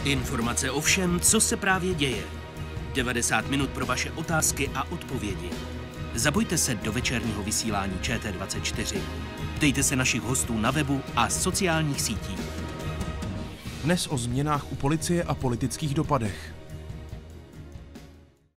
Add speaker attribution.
Speaker 1: Informace o všem, co se právě děje. 90 minut pro vaše otázky a odpovědi. Zabojte se do večerního vysílání ČT24. Ptejte se našich hostů na webu a sociálních sítích.
Speaker 2: Dnes o změnách u policie a politických dopadech.